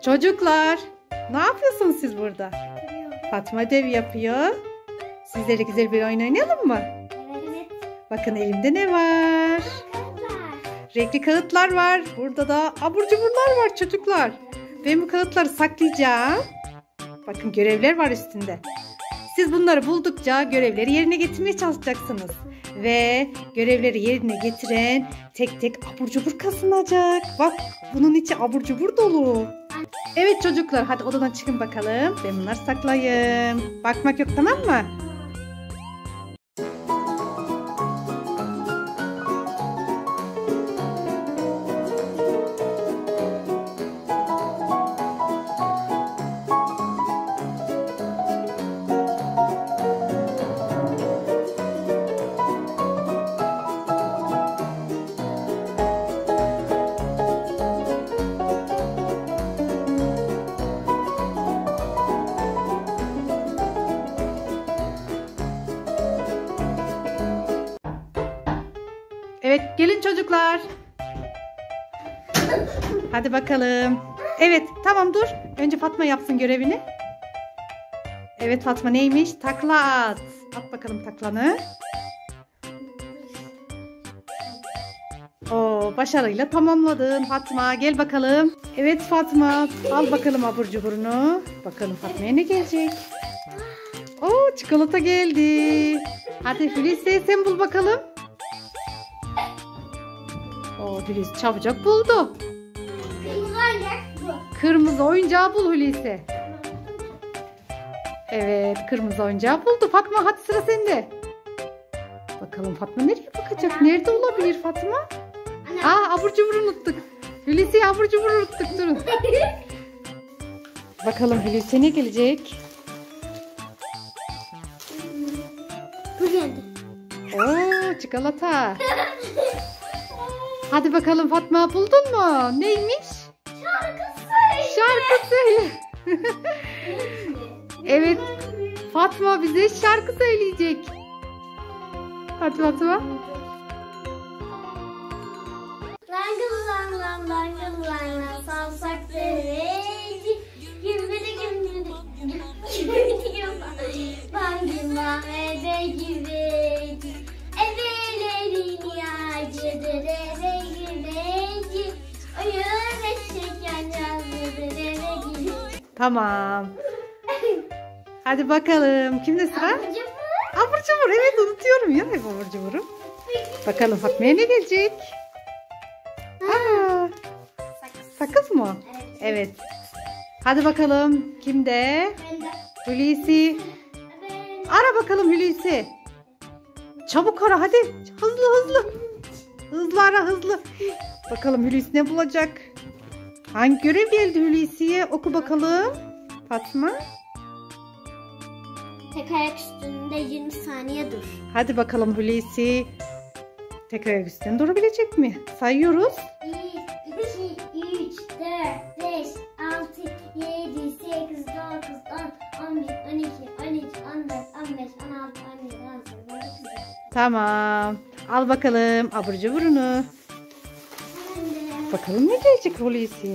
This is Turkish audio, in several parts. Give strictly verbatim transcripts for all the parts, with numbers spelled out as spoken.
Çocuklar, ne yapıyorsunuz siz burada? Fatma ödev yapıyor. Sizlere güzel bir oyun oynayalım mı? Evet. Bakın elimde ne var? Renkli kağıtlar var. Burada da abur cuburlar var çocuklar. Ben bu kağıtları saklayacağım. Bakın görevler var üstünde. Siz bunları buldukça görevleri yerine getirmeye çalışacaksınız. Ve görevleri yerine getiren tek tek abur cubur kazanacak. Bak bunun içi abur cubur dolu. Evet çocuklar, hadi odadan çıkın bakalım. Ben bunları saklayayım. Bakmak yok, tamam mı? Evet, gelin çocuklar. Hadi bakalım. Evet, tamam dur. Önce Fatma yapsın görevini. Evet Fatma, neymiş? Takla at. At bakalım taklanı. Oo, başarıyla tamamladın Fatma. Gel bakalım. Evet Fatma, al bakalım abur cuburunu. Bakalım Fatma'ya ne gelecek? Oo, çikolata geldi. Hadi Hulusi, sen bul bakalım. Oo, Hulusi çabucak buldu. Kırmızı oyuncak bu. Kırmızı oyuncağı bul Hulusi. Evet, kırmızı oyuncağı buldu. Fatma, hadi sıra sende. Bakalım Fatma nereye bakacak? Nerede olabilir Fatma? Aa, abur cubur unuttuk. Hulusi, abur cubur unuttuk. Durun. Bakalım Hulusi ne gelecek? Bu geldi. Oo, çikolata. Hadi bakalım Fatma, buldun mu? Neymiş? Şarkı söyle. Şarkı söyle. Evet, Fatma bize şarkı söyleyecek. Hadi Fatma. Langıl lang lang langıl lang lang salsak dereci. Gümbüdü gümbüdü gümbüdü gümbüdü. Langıl lang ede güveci. Evelerini acıdır eve güveci. Oyun eşek yancazlıdır eve güveci. Tamam. Hadi bakalım. Kimde sıra? Abur cubur. Abur cubur. Evet, unutuyorum ya hep abur cuburu. Bakalım Fatma'ya ne gelecek? Aa, sakız mı? Evet. Evet. Hadi bakalım. Kimde? Ben de. Hulusi. Evet. Ara bakalım Hulusi. Çabuk ara hadi. Hızlı hızlı. Hızlı ara hızlı. Bakalım Hulusi ne bulacak? Hangi görev geldi Hulusi'ye? Oku bakalım. Fatma. Tek ayak üstünde yirmi saniye dur. Hadi bakalım Hulusi. Tek ayak üstünde durabilecek mi? Sayıyoruz. bir, iki, üç, dört, beş, altı, yedi, sekiz, dokuz, on, on bir, on iki, on üç, on dört, on beş, on altı, on yedi, on sekiz, on dokuz. Tamam. Al bakalım abur cuburunu. Bakalım ne gelecek Hulusi'ye?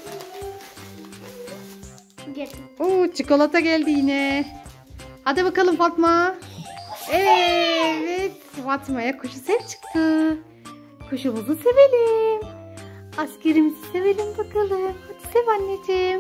Gel. Oo, çikolata geldi yine. Hadi bakalım Fatma. Evet. Fatma'ya kuşu sev çıktı. Kuşumuzu sevelim. Askerimizi sevelim bakalım. Hadi sev anneciğim.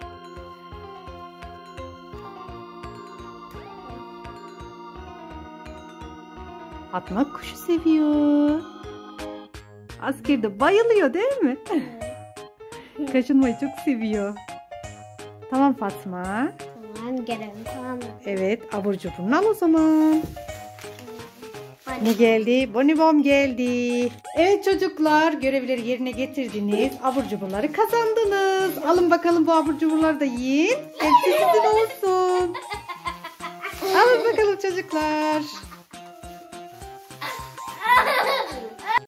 Fatma kuşu seviyor. Asker de bayılıyor değil mi? Kaşınmayı çok seviyor. Tamam Fatma. Tamam, gelelim, tamam mı? Evet, abur cuburunu al o zaman. Hadi. Ne geldi? Bonibon geldi. Evet çocuklar, görevleri yerine getirdiniz. Abur cuburları kazandınız. Alın bakalım bu abur cuburları da yiyin. Hepsi sizin olsun. Alın bakalım çocuklar.